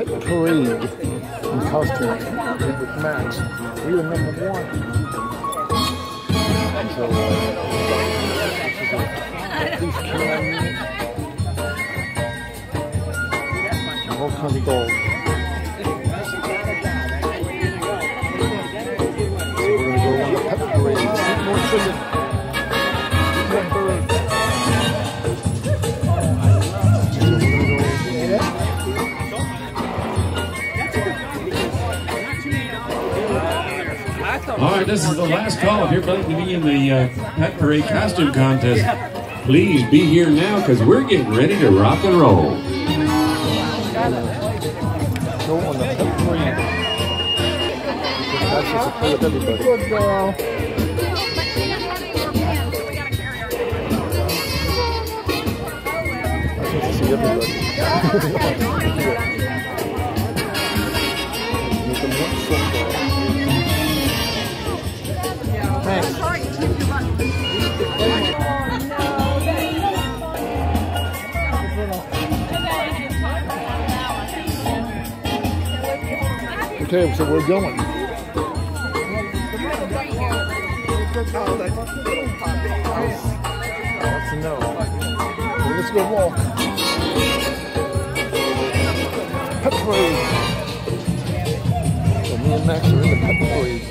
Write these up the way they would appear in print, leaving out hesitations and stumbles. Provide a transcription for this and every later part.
pet parade in costume with Max. We were number 1. So, he's killing all kinds of dogs. So we're going to go on the pet parade and see more children. More birds. All right, this is the last call. If you're planning to be in the Pet Parade costume contest, please be here now because we're getting ready to rock and roll. Go on the pet parade. That's just a play with everybody. Good girl. I get to see everybody. Okay, so we're going. That's a no. Let's go walk. Pet parade. So me and Max are in the pet parade.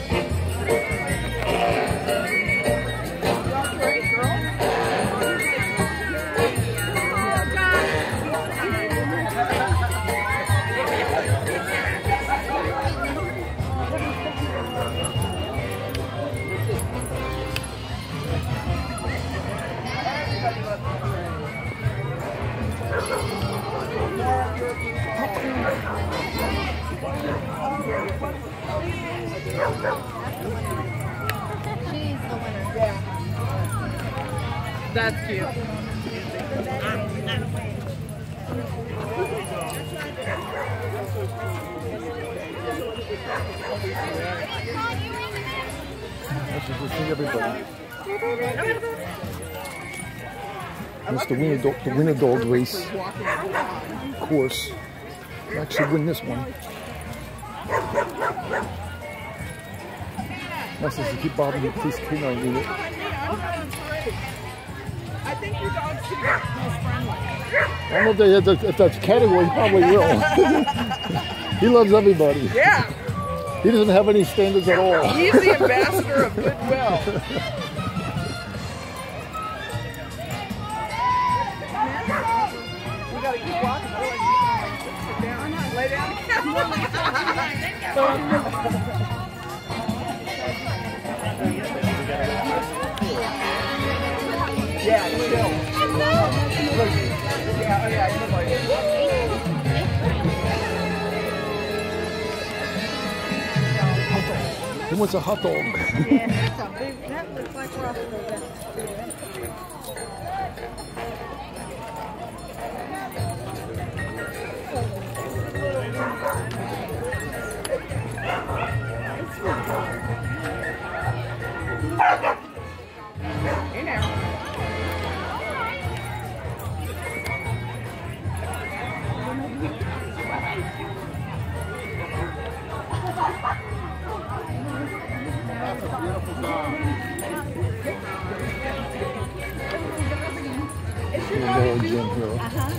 She's the winner. Yeah. That's cute. Let's just see everybody. It's the winner dog race course. Max should win this one. Max has to keep bobbing the police canine unit. I think your dog's too friendly. I don't know if that's category, he probably will. He loves everybody. Yeah. He doesn't have any standards at all. He's the ambassador of goodwill. We gotta keep walking. Sit down. Lay down. Yeah, chill. Yeah, He wants a hot dog. Yeah, that's a big, that looks like Russell. Hey now. Little Jim here.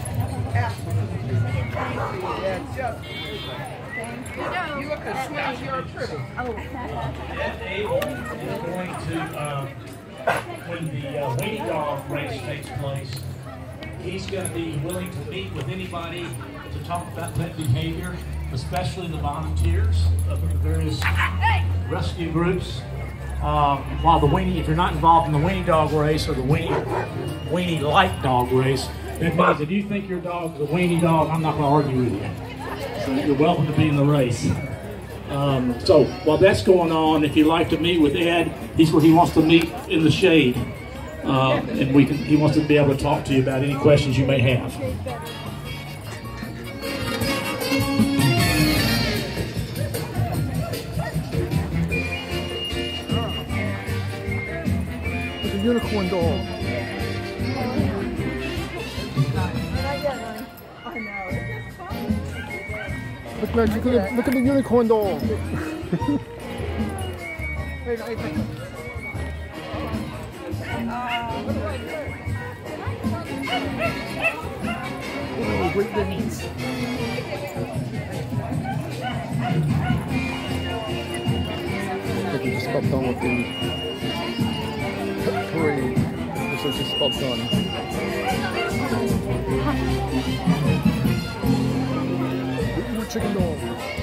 You look as sweet as you're pretty. Abel is going to, when the weenie dog race takes place, he's going to be willing to meet with anybody to talk about pet behavior, especially the volunteers of the various rescue groups. While the weenie, if you're not involved in the weenie dog race or the weenie light dog race, that means if you think your dog's a weenie dog, I'm not going to argue with you. So you're welcome to be in the race. So while that's going on, if you'd like to meet with Ed, he's where he wants to meet in the shade, and he wants to be able to talk to you about any questions you may have. It's a unicorn dog. I know. Look, Max, look at the unicorn doll. Oh, great Danes. I think we're just about done with the parade. This is just about done. More chicken dog.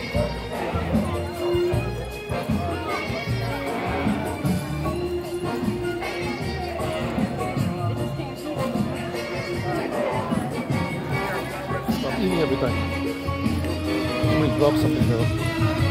Stop eating everything. I'm gonna drop something though.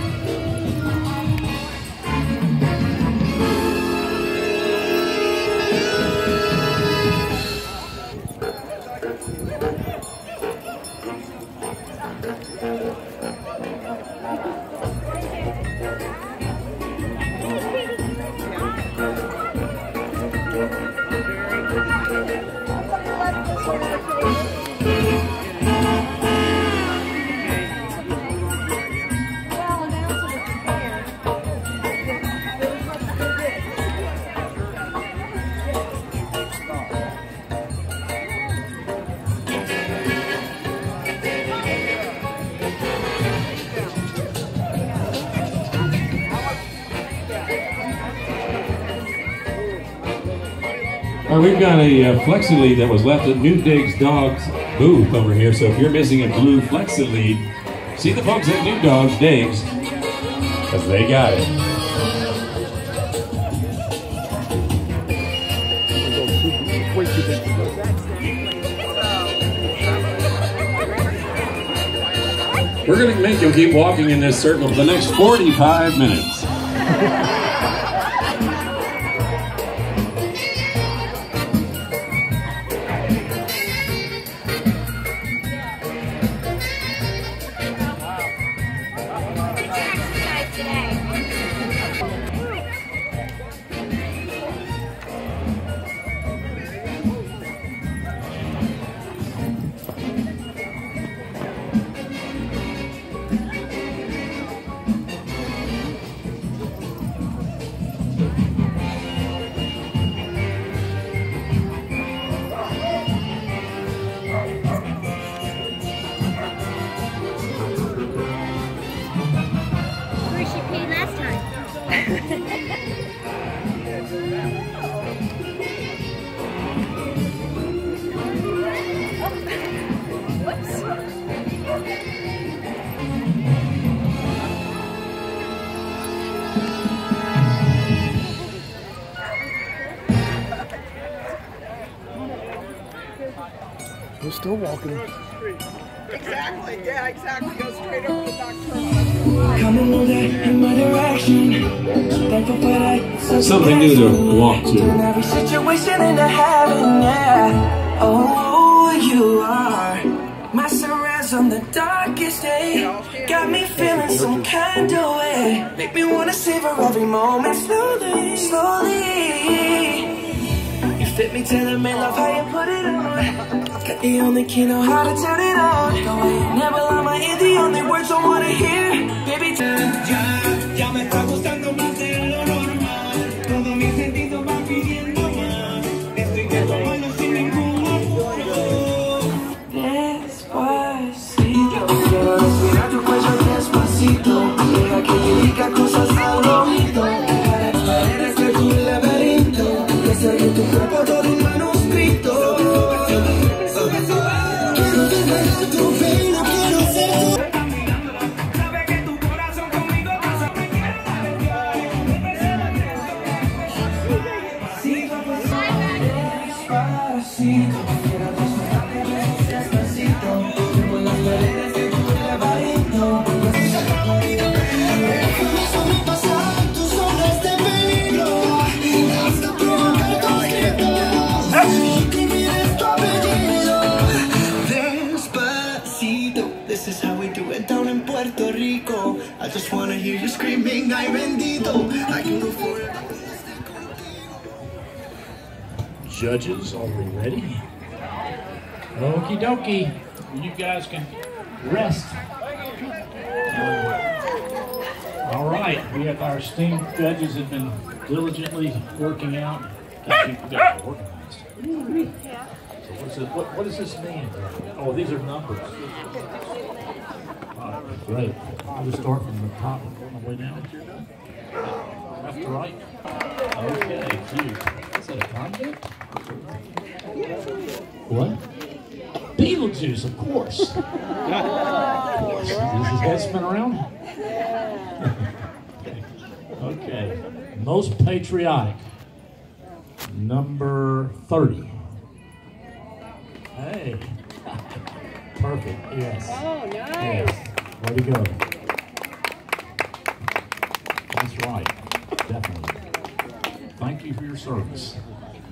We've got a Flexi-Lead that was left at New Dig's Dogs booth over here, so if you're missing a blue Flexi-Lead, see the folks at New Dogs Dig's, because they got it. We're going to make you keep walking in this circle for the next 45 minutes. We're still walking. Exactly, yeah, exactly. Go straight over the doctor. Come and move that in my direction. Thankful for that. Something new to walk to. Every situation in the heaven, yeah. Oh, you are my sunrise on the darkest day. Got me feeling some kind of way. Make me wanna savor every moment slowly, slowly. You fit me till I love how you put it on. Got the only key, know how to turn it on. The way you never lie, my ear, the only words I wanna hear. Baby, ya me está gustando más de lo normal. Todo mi sentido va pidiendo más. Estoy que tomando sin ningún apuro. Despacito, quiero respirar tu cuello despacito. Deja que te diga cosas al oído. Eres de tu laberinto. Que se en tu cuerpo todo un manuscrito. This is how we do it down in Puerto Rico. I just wanna hear you screaming, ay bendito. I can go for it. Judges, are we ready? Okie dokie. You guys can rest. We have our esteemed judges have been diligently working out. Got you guys organized. So what does this mean? Oh, these are numbers. Great. I'll just start from the top and work my way down. Left to right. Okay, cute. Is that a convict? What? Beetlejuice, of course. Of course. Does his head spin around? Okay. Most patriotic. Number 30. Hey. Perfect. Yes. Oh, nice. Yes. Way to go. That's right. Definitely. Thank you for your service.